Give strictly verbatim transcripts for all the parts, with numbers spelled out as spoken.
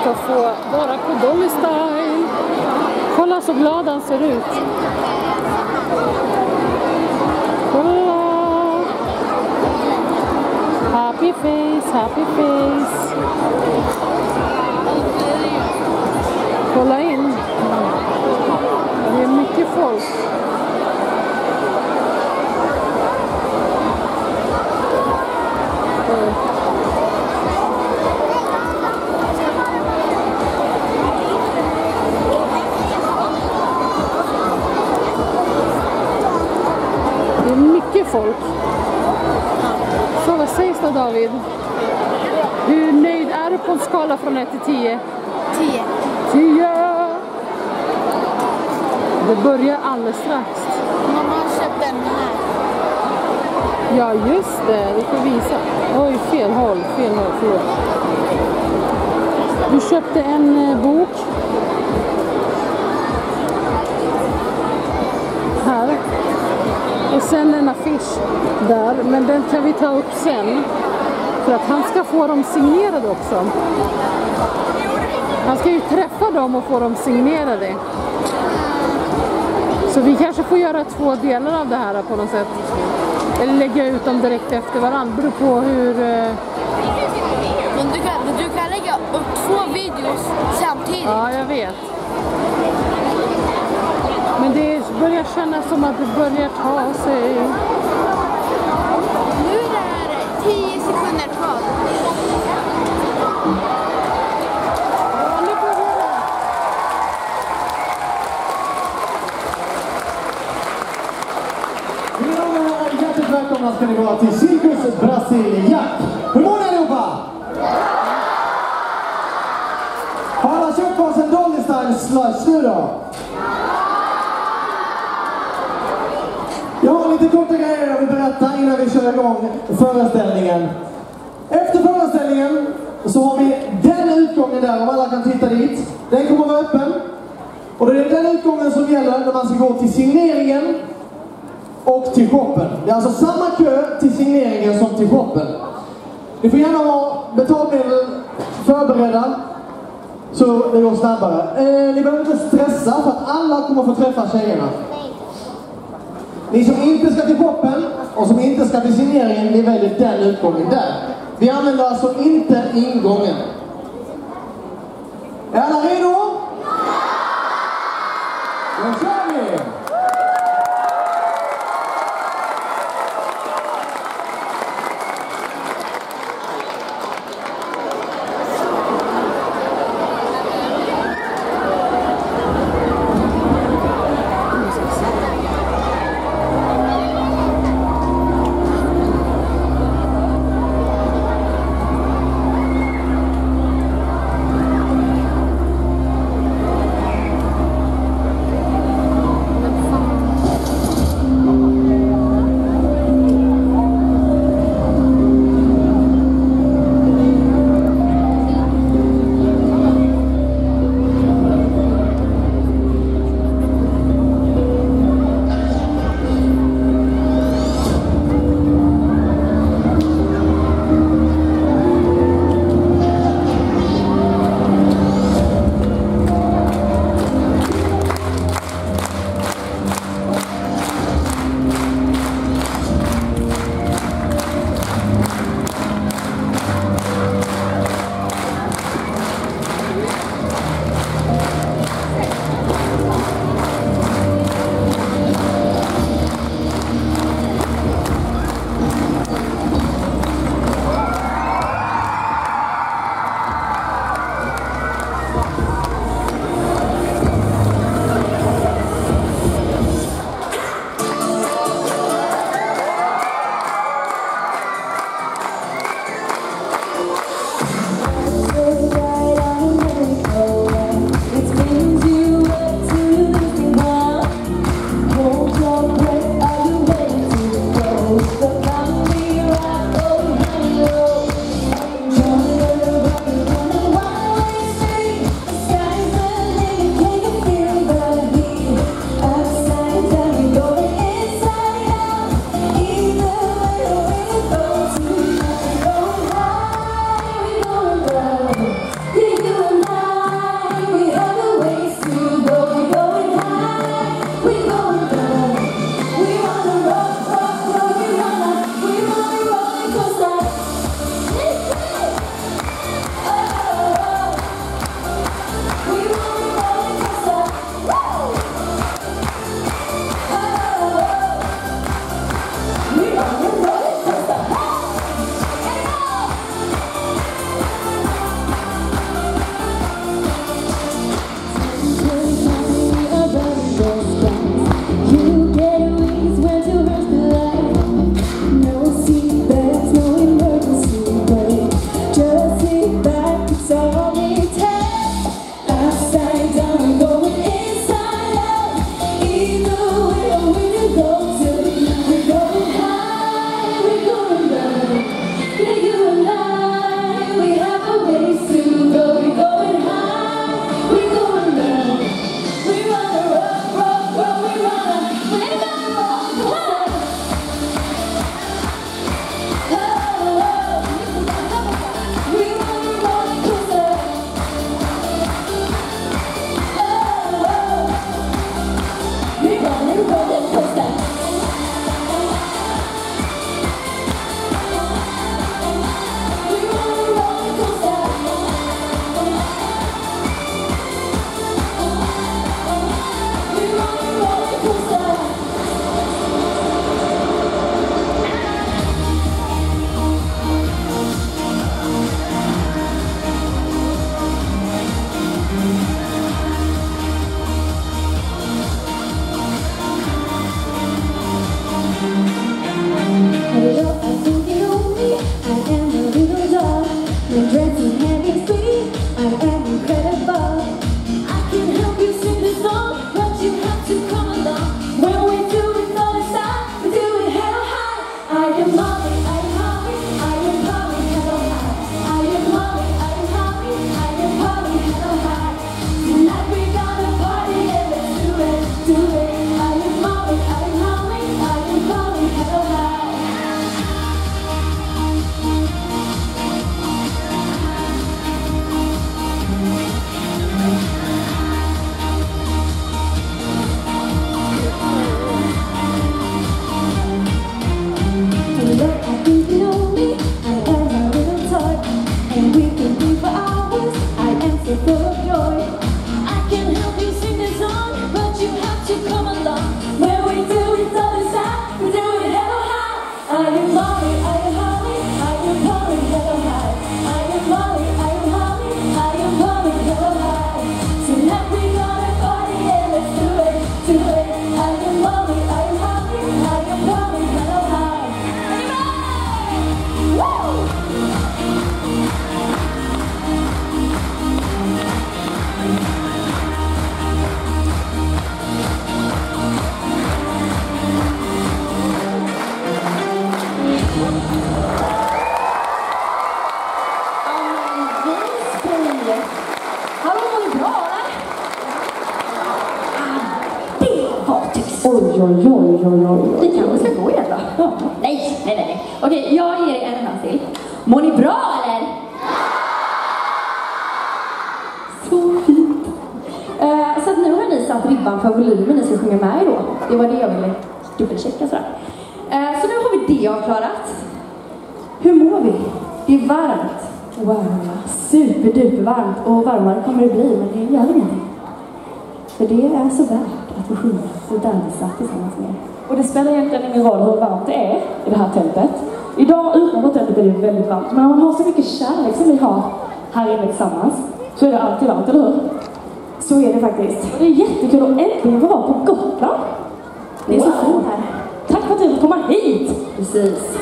ska få vara på Dolly Style. Kolla så glad han ser ut. Kolla. Happy face, happy face. Kolla in. Det är mycket folk. Det är mycket folk. Så vad sägs då, David? Hur nöjd är du på en skala från ett till tio? tio. tio! Det börjar alldeles strax. Mamma köpte den här. Ja, just det. Du får visa. Oj, fel håll. Fel håll, förlåt. Du köpte en eh, bok. Här. Och sen en affisch där. Men den kan vi ta upp sen. För att han ska få dem signerade också. Han ska ju träffa dem och få dem signerade. Så vi kanske får göra två delar av det här på något sätt. Eller lägga ut dem direkt efter varandra. Beror på hur... Eh... Men du kan, du kan lägga upp två videos samtidigt. Ja, jag vet. Men det börjar kännas som att det börjar ta sig. Nu är det tio sekunder kvar. Ja, nu börjar det. Mina damer och herrar, hjärtligt välkomna ska ni vara till Cirkus Brasilia. Hur mår ni allihopa? Har alla köpt på oss en Dolly Style slush nu då? Jag har lite korta grejer jag vill berätta innan vi kör igång föreställningen. Efter föreställningen så har vi den utgången där, om alla kan titta dit. Den kommer vara öppen. Och det är den utgången som gäller när man ska gå till signeringen och till shoppen. Det är alltså samma kö till signeringen som till shoppen. Ni får gärna ha betalmedel förberedda så det går snabbare. Eh, ni behöver inte stressa för att alla kommer få träffa tjejerna. Ni som inte ska till shoppen och som inte ska till signeringen, ni väljer den utgången där. Vi använder alltså inte ingången. Är alla redo? Då kör vi! oj, oj, oj, oj. Det kanske ska gå igen då. Ja. Nej, nej, nej. Okej, jag ger er en chans till. Mår ni bra eller? Så fint. Uh, så att nu har ni satt ribban för volymen ni ska sjunga med i då. Det var det jag ville dubbelchecka sådär. Uh, så nu har vi det avklarat. Hur mår vi? Det är varmt. Wow, superduper varmt. Och varmare kommer det bli, men det gör ingenting. För det är så värt att få sjunga och dansa tillsammans med er. Och det spelar egentligen ingen roll hur varmt det är i det här tältet. Idag utanför tältet är det väldigt varmt. Men om man har så mycket kärlek som vi har här inne tillsammans så är det alltid varmt, eller hur? Så är det faktiskt. Och det är jättekul att äntligen få vara på Gotland. Det är wow. Så fint här. Tack för att du fick komma hit. Precis.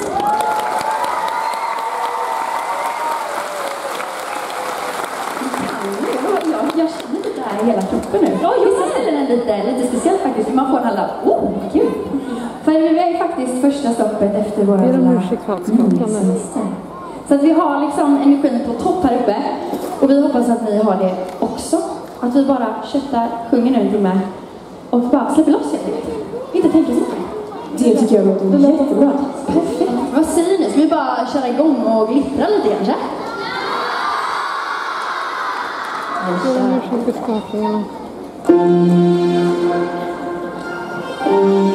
Jag känner lite här i hela kroppen nu. Ja, vissa ställen är lite, lite speciellt faktiskt. Man får en alla, oh, kul. För vi är faktiskt första stoppet efter våra lilla semester. Så att vi har liksom energin på topp här uppe. Och vi hoppas att ni har det också. Att vi bara köttar, sjunger nu en timme. Och bara släpper loss helt enkelt. Inte tänka så mycket. Det tycker jag låter jättebra. Perfekt. Vad säger ni? Ska vi bara köra igång och glittra lite kanske? Jag är så